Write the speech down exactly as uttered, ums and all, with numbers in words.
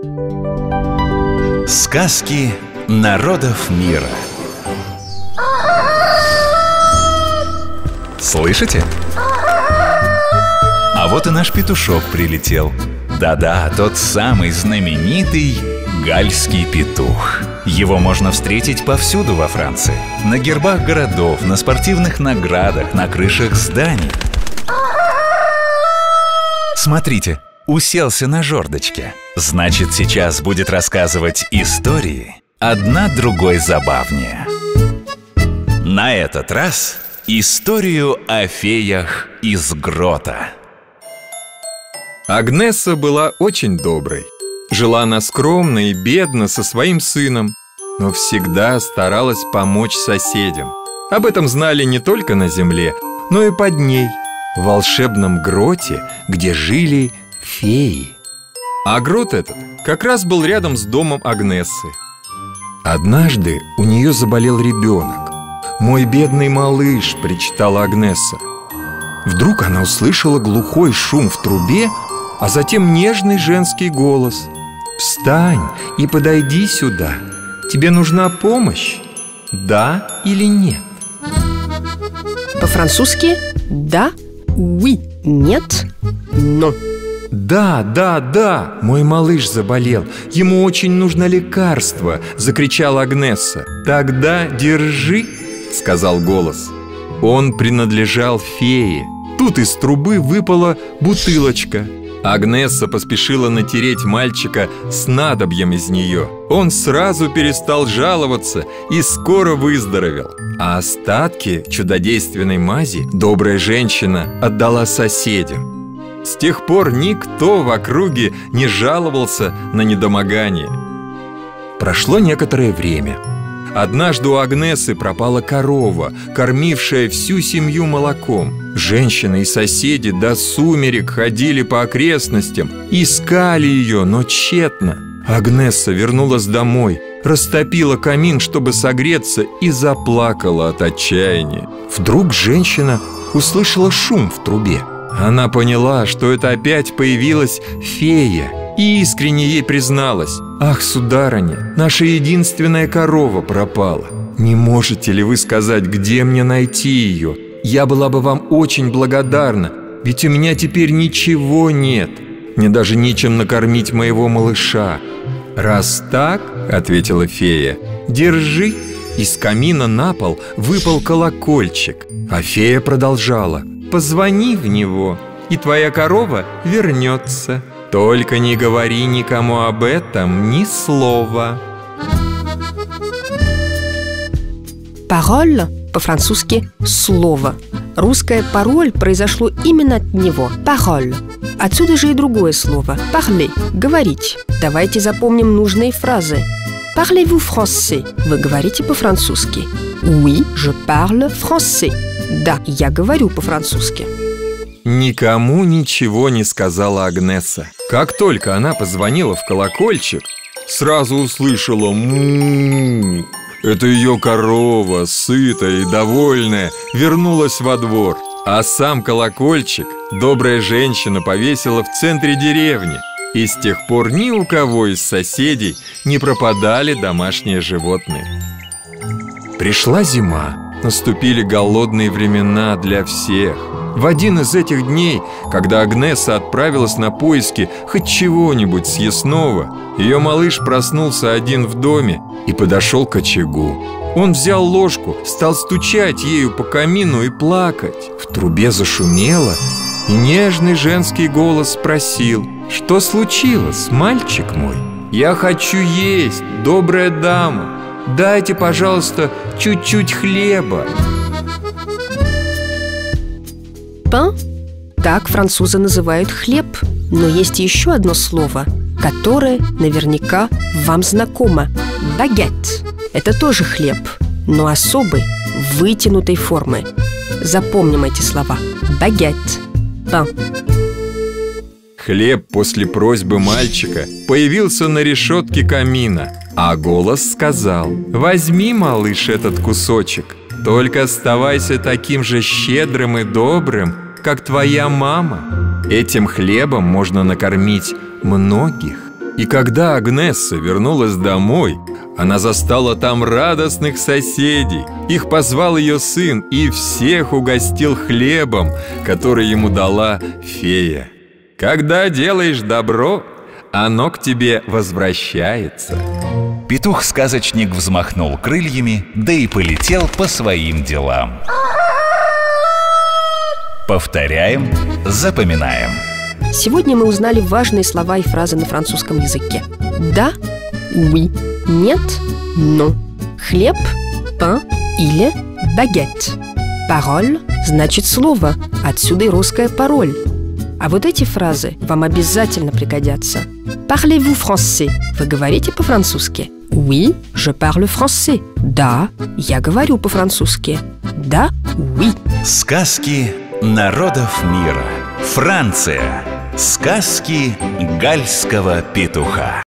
Сказки народов мира. Слышите? А вот и наш петушок прилетел. Да-да, тот самый знаменитый гальский петух. Его можно встретить повсюду во Франции. На гербах городов, на спортивных наградах, на крышах зданий. Смотрите, уселся на жердочке. Значит, сейчас будет рассказывать истории, одна другой забавнее. На этот раз историю о феях из грота. Агнесса была очень доброй. Жила она скромно и бедно со своим сыном, но всегда старалась помочь соседям. Об этом знали не только на земле, но и под ней, в волшебном гроте, где жили феи. А грот этот как раз был рядом с домом Агнессы. Однажды у нее заболел ребенок. «Мой бедный малыш», — причитала Агнесса. Вдруг она услышала глухой шум в трубе, а затем нежный женский голос. «Встань и подойди сюда. Тебе нужна помощь? Да или нет?» По-французски «да», «oui», «нет», «non». «Да, да, да, мой малыш заболел. Ему очень нужно лекарство», — закричала Агнесса. «Тогда держи», — сказал голос. Он принадлежал фее. Тут из трубы выпала бутылочка. Агнесса поспешила натереть мальчика снадобьем из нее. Он сразу перестал жаловаться и скоро выздоровел. А остатки чудодейственной мази добрая женщина отдала соседям. С тех пор никто в округе не жаловался на недомогание. Прошло некоторое время. Однажды у Агнессы пропала корова, кормившая всю семью молоком. Женщины и соседи до сумерек ходили по окрестностям, искали ее, но тщетно. Агнесса вернулась домой, растопила камин, чтобы согреться, и заплакала от отчаяния. Вдруг женщина услышала шум в трубе. Она поняла, что это опять появилась фея, и искренне ей призналась: «Ах, сударыня, наша единственная корова пропала. Не можете ли вы сказать, где мне найти ее? Я была бы вам очень благодарна, ведь у меня теперь ничего нет. Мне даже нечем накормить моего малыша». «Раз так, — ответила фея, — держи». Из камина на пол выпал колокольчик, а фея продолжала: «Позвони в него, и твоя корова вернется. Только не говори никому об этом ни слова». Пароль по-французски «слово». Русское «пароль» произошло именно от него – «пароль». Отсюда же и другое слово – «parler» – «говорить». Давайте запомним нужные фразы. Parlez-vous français? Вы говорите по-французски. Oui, je parle français. Да, я говорю по-французски. Никому ничего не сказала Агнесса. Как только она позвонила в колокольчик, сразу услышала му. Это ее корова, сытая и довольная, вернулась во двор. А сам колокольчик добрая женщина повесила в центре деревни. И с тех пор ни у кого из соседей не пропадали домашние животные. Пришла зима, наступили голодные времена для всех. В один из этих дней, когда Агнесса отправилась на поиски хоть чего-нибудь съестного, ее малыш проснулся один в доме и подошел к очагу. Он взял ложку, стал стучать ею по камину и плакать. В трубе зашумело, и нежный женский голос спросил: «Что случилось, мальчик мой?» «Я хочу есть, добрая дама. Дайте, пожалуйста, чуть-чуть хлеба». Pain? Так французы называют хлеб. Но есть еще одно слово, которое наверняка вам знакомо. Багет. Это тоже хлеб, но особой, вытянутой формы. Запомним эти слова. Багет. Pain. Хлеб после просьбы мальчика появился на решетке камина, а голос сказал: «Возьми, малыш, этот кусочек. Только оставайся таким же щедрым и добрым, как твоя мама. Этим хлебом можно накормить многих». И когда Агнесса вернулась домой, она застала там радостных соседей. Их позвал ее сын и всех угостил хлебом, который ему дала фея. Когда делаешь добро, оно к тебе возвращается. Петух-сказочник взмахнул крыльями, да и полетел по своим делам. Повторяем, запоминаем. Сегодня мы узнали важные слова и фразы на французском языке. Да, oui, нет, non. Хлеб, pain или baguette. Parole значит слово, отсюда и русская пароль. А вот эти фразы вам обязательно пригодятся. Parlez-vous français? Вы говорите по-французски? Oui, je parle français. Да, я говорю по-французски. Да, oui. Сказки народов мира. Франция. Сказки гальского петуха.